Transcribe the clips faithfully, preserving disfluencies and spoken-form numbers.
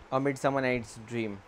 अ midsummer nights dream,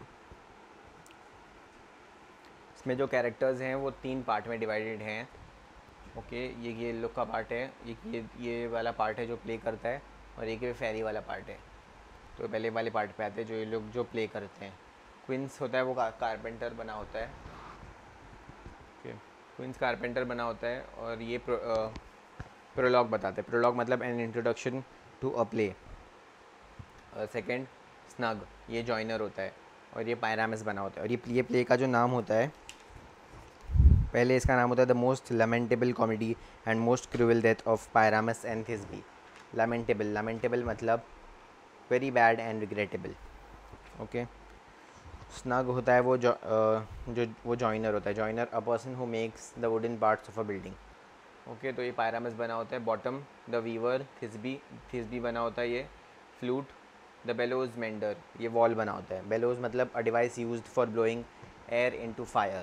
इसमें जो characters हैं वो तीन पार्ट में डिवाइडेड हैं। ओके, ये ये लोग का पार्ट है, ये ये ये वाला पार्ट है जो प्ले करता है, और एक ये फेरी वाला पार्ट है। तो पहले वाले पार्ट पे आते हैं जो ये लोग जो प्ले करते हैं। क्विंस होता है वो कारपेंटर बना होता है। ओके, क्विंस कारपेंटर बना होता है, और ये प्रोलॉग बताते हैं। प्रोलॉग मतलब an introduction to a play. Second snug, ये जॉइनर होता है, और ये पायरामिस बना होता है। और ये ये प्ले का जो नाम होता है, पहले इसका नाम होता है the most lamentable comedy and most cruel death of Pyramus and Thisbe. Lamentable, lamentable मतलब very bad and regrettable. Okay, snug होता है वो जो अ, जो वो जॉइनर होता है। Joiner a person who makes the wooden parts of a building. Okay, तो ये पायरामिस बना होता है। Bottom the weaver, Thisbe, Thisbe बना होता है ये फ्लूट। द बेलोज मेंडर, ये वॉल बना होता है। बेलोज मतलब a device used for blowing air into fire.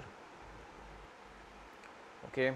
Okay,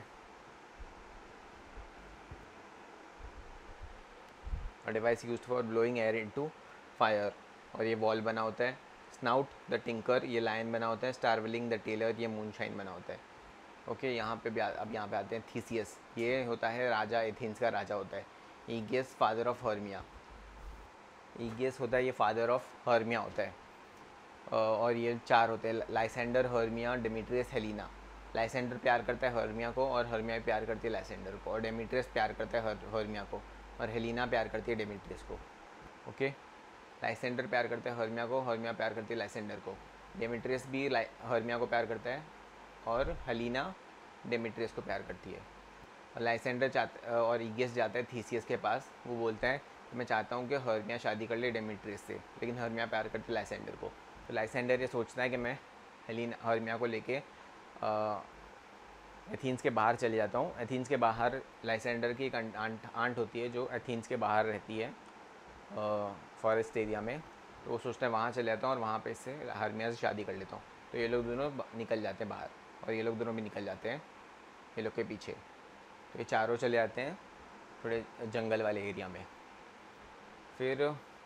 a device used for blowing air into fire, और ये वॉल बना होता है। स्नाउट द टिंकर, ये लायन बना होता है। स्टारविलिंग द टेलर, ये मूनशाइन बना होता है। ओके, यहाँ पे भी आ, अब यहाँ पे आते हैं थीसियस, ये होता है राजा, एथेंस का राजा होता है। Egeus father of Hermia, Egeus होता है ये फादर ऑफ हर्मिया होता है। अ, और ये चार होते हैं, Lysander, Hermia, Demetrius, Helena. Lysander प्यार करता है हर्मिया को, और हर्मिया प्यार करती है लाइसेंडर को, और डेमिट्रियस प्यार करता है हर, हर्मिया को, और हेलिना प्यार करती है डेमिट्रियस को। ओके, लाइसेंडर प्यार करता है हर्मिया को, हर्मिया प्यार करती है लाइसेंडर को। डेमिट्रियस भी हर्मिया को प्यार करता है, और हेलिना डेमिट्रियस को प्यार करती है। और लाइसेंडर चाहता और ईगियस जाता है थीसियस के पास, वो बोलता है कि मैं चाहता हूँ कि हर्मिया शादी कर ले डेमिट्रियस से, लेकिन हर्मिया प्यार करती है लाइसेंडर को। तो लाइसेंडर ये सोचता है कि मैं हेलिना हर्मिया को लेके एथेंस के बाहर चले जाता हूँ। एथेंस के बाहर लाइसेंडर की एक आंट आंट होती है जो एथेंस के बाहर रहती है, फॉरेस्ट एरिया में। तो वो सोचता है वहाँ चले जाता हूँ और वहाँ पे इससे हर्मिया से शादी कर लेता हूँ। तो ये लोग दोनों निकल जाते हैं बाहर, और ये लोग दोनों भी निकल जाते हैं ये लोग के पीछे। तो ये चारों चले जाते हैं थोड़े जंगल वाले एरिया में। फिर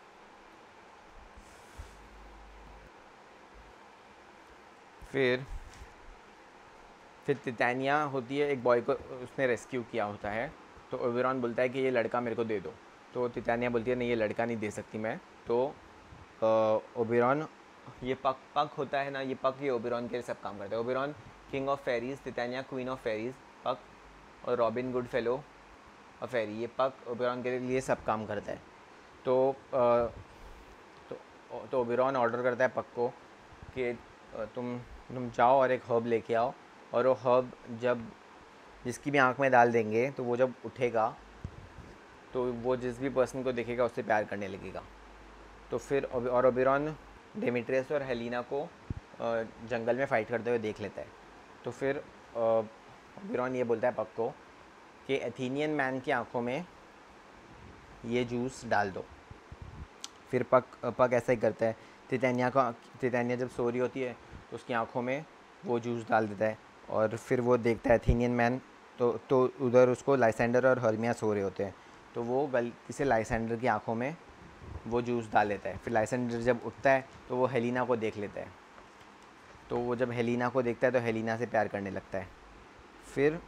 फिर फिर तितानिया होती है, एक बॉय को उसने रेस्क्यू किया होता है। तो ओबेरॉन बोलता है कि ये लड़का मेरे को दे दो। तो तितानिया बोलती है नहीं, ये लड़का नहीं दे सकती मैं। तो ओबेरॉन, ये पक पक होता है ना, ये पक ये ओबेरॉन के सब काम करता है। Oberon king of fairies, Titania queen of fairies. Puck और रॉबिन गुड फेलो और फेरी, ये पक ओबेरॉन के लिए सब काम करता है। तो अ, तो तो ओबेरॉन ऑर्डर करता है पक को कि अ, तुम तुम जाओ और एक हर्ब लेके आओ, और वो हर्ब जब जिसकी भी आंख में डाल देंगे तो वो जब उठेगा तो वो जिस भी पर्सन को देखेगा उससे प्यार करने लगेगा। तो फिर और ओबेरॉन डेमिट्रियस और हेलिना को अ, जंगल में फ़ाइट करते हुए देख लेता है। तो फिर ओबेरॉन ये बोलता है पक को कि एथेनियन मैन की आंखों में ये जूस डाल दो। फिर पक पक ऐसा ही करता है। तितानिया का तितानिया जब सो रही होती है तो उसकी आंखों में वो जूस डाल देता है, और फिर वो देखता है एथेनियन मैन। तो तो उधर उसको लाइसेंडर और हर्मिया सो रहे होते हैं। तो वो गलती से लाइसेंडर की आंखों में वो जूस डाल लेता है। फिर लाइसेंडर जब उठता है तो वो हेलिना को देख लेता है। तो वो जब हेलिना को देखता है तो हेलिना से प्यार करने लगता है। फिर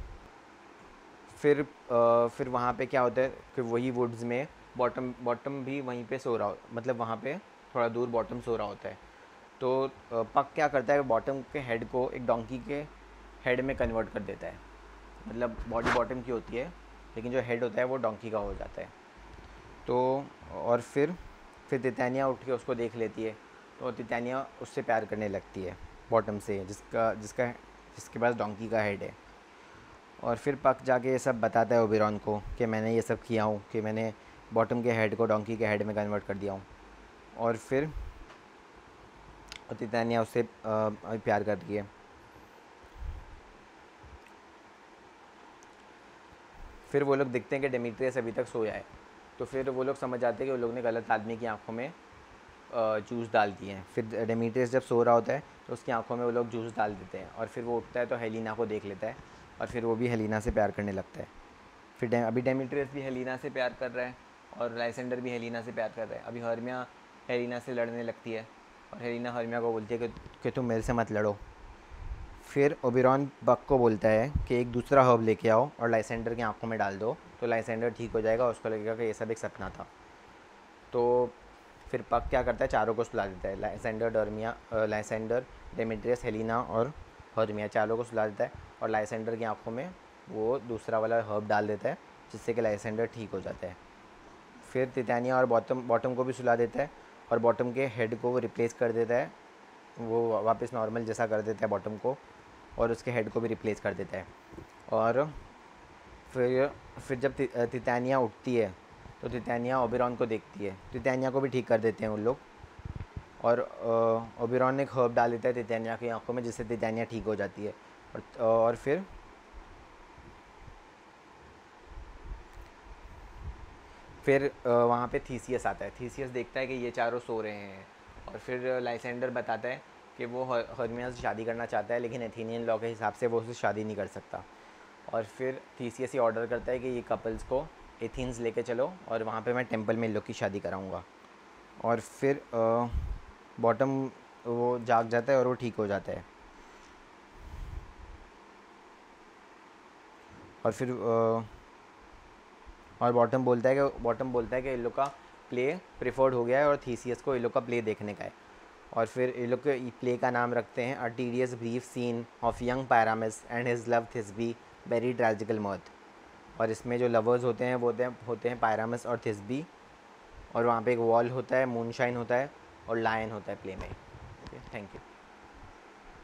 फिर आ, फिर वहाँ पे क्या होता है कि वही वुड्स में बॉटम बॉटम भी वहीं पे सो रहा हो, मतलब वहाँ पे थोड़ा दूर बॉटम सो रहा होता है। तो अ, पक क्या करता है, बॉटम के हेड को एक डोंकी के हेड में कन्वर्ट कर देता है। मतलब बॉडी बॉटम की होती है, लेकिन जो हेड होता है वो डोंकी का हो जाता है। तो और फिर फिर तितानिया उठ के उसको देख लेती है। तो तितानिया उससे प्यार करने लगती है, बॉटम से, जिसका जिसका जिसके पास डोंकी का हेड है। और फिर पक जाके ये सब बताता है ओबेरॉन को कि मैंने ये सब किया हूँ, कि मैंने बॉटम के हेड को डोंकी के हेड में कन्वर्ट कर दिया हूँ। और फिर तितानिया उससे प्यार कर रही है। फिर वो लोग देखते हैं कि डेमिट्रियस अभी तक सोया है। तो फिर वो लोग समझ जाते हैं कि वो लोग ने गलत आदमी की आंखों में जूस डाल दिए हैं। फिर डेमिट्रियस जब सो रहा होता है तो उसकी आंखों में वो लोग जूस डाल देते हैं, और फिर वो उठता है तो हेलिना को देख लेता है, और फिर वो भी हेलिना से प्यार करने लगता है। फिर अभी डेमिट्रियस भी हेलिना से प्यार कर रहा है, और लाइसेंडर भी हेलिना से प्यार कर रहा है। अभी हर्मिया हेलिना से लड़ने लगती है और हेलिना हर्मिया को बोलती है कि, कि तुम मेरे से मत लड़ो। फिर ओबेरॉन बक को बोलता है कि एक दूसरा हर्ब लेके आओ और लाइसेंडर की आंखों में डाल दो, तो लाइसेंडर ठीक हो जाएगा, उसको लगेगा कि ये सब एक सपना था। तो फिर पक क्या करता है, चारों को सुला देता है, Lysander, Hermia, Lysander, Demetrius, Helena और हर्मिया, चारों को सुला देता है और लाइसेंडर की आंखों में वो दूसरा वाला हर्ब डाल देता है, जिससे कि लाइसेंडर ठीक हो जाता है। फिर तितानिया और बॉटम बॉटम को भी सुला देता है और बॉटम के हेड को वो रिप्लेस कर देता है, वो वापस नॉर्मल जैसा कर देता है बॉटम को, और उसके हेड को भी रिप्लेस कर देता है। और फिर फिर जब तितानिया उठती है तो तितानिया ओबेरॉन को देखती है, तितानिया को भी ठीक कर देते हैं उन लोग, और ओबेरॉन ने एक हर्ब डाल देता है तितानिया की आंखों में, जिससे तितानिया ठीक हो जाती है। और, और फिर फिर वहाँ पे थीसियस आता है, थीसियस देखता है कि ये चारों सो रहे हैं, और फिर लाइसेंडर बताता है कि वो हर्मिया से शादी करना चाहता है, लेकिन एथेनियन लॉ के हिसाब से वो उससे शादी नहीं कर सकता। और फिर थीसियस ही ऑर्डर करता है कि ये कपल्स को एथेंस लेके चलो और वहाँ पे मैं टेंपल में इन लोग की शादी कराऊँगा। और फिर बॉटम वो जाग जाता है और वो ठीक हो जाता है। और फिर आ, और बॉटम बोलता है कि बॉटम बोलता है कि इन लोग का प्ले प्रेफर्ड हो गया है और थीसियस को इन लोग का प्ले देखने का है। और फिर इन लोग के प्ले का नाम रखते हैं a tedious brief scene of young Pyramus and his love Thisbe very tragical mirth. और इसमें जो लवर्स होते हैं वो होते हैं होते हैं पायरामस और थिस्बी, और वहाँ पे एक वॉल होता है, मूनशाइन होता है और लायन होता है प्ले में। Thank you.